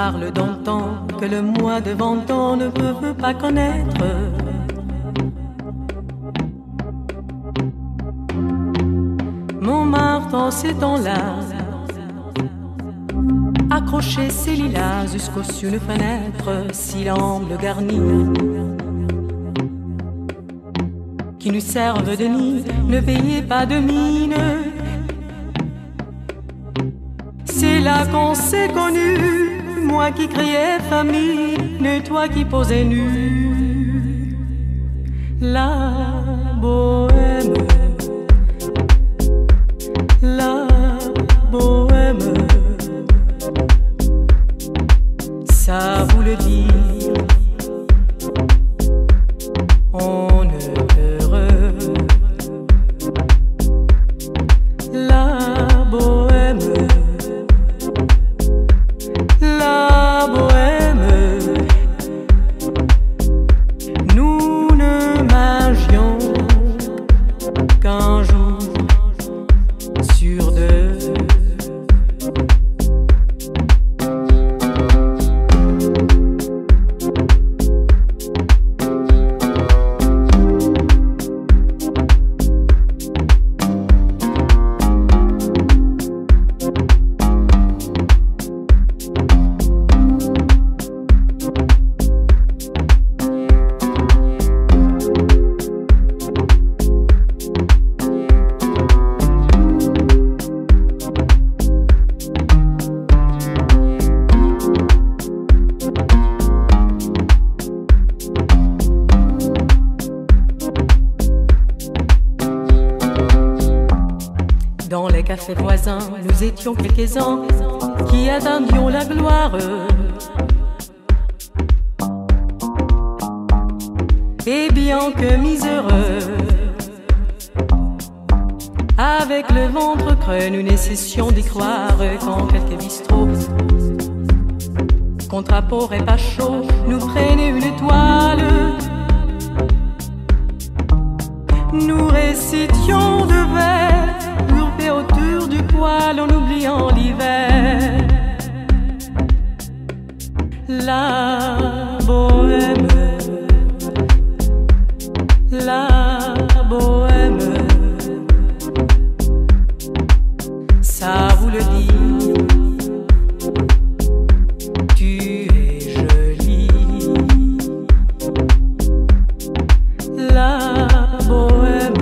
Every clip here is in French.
parle d'antan que le moi de vingt ans ne veut pas connaître. Montmartre en ces temps-là accrochait ses lilas jusqu'au-dessus d'une fenêtre, si l'amble garni qui nous servent de nid, ne payez pas de mine. C'est là qu'on s'est connus, moi qui criais famine, et toi qui posais nu. La bohème, la bohème, ça vous le dit, on heureux. La bohème, la bohème, nous ne mangions qu'un jour sur deux. Dans les cafés voisins, nous étions quelques-uns qui attendions la gloire. Et bien que miséreux, avec le ventre creux, nous ne cessions d'y croire quand quelques bistrots, contre apport et pas chaud, nous prenaient une toile. Nous récitions de vers autour du poêle en oubliant l'hiver. La bohème, la bohème, ça vous le dit, tu es jolie. La bohème,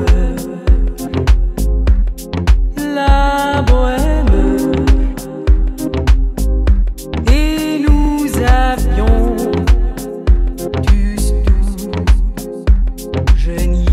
la bohème, et nous avions tous jeunis.